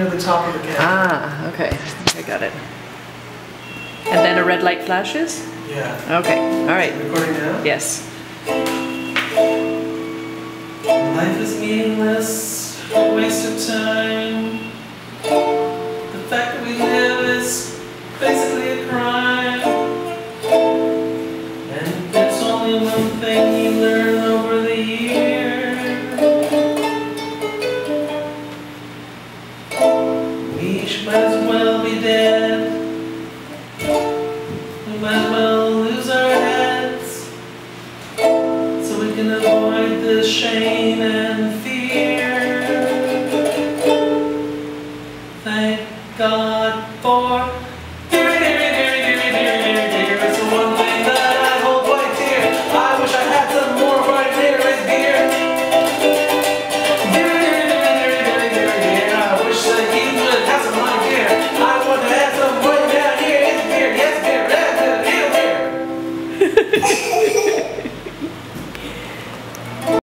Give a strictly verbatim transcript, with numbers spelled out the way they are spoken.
under the top of the camera. Ah, okay. I got it. And then a red light flashes? Yeah. Okay, all right. Recording now? Yes. Life is meaningless, a waste of time. The fact that we live is basically a crime. And there's only one thing you learn over the years. We might as well be dead. We might as well lose our heads, so we can avoid the shame and fear. Thank God for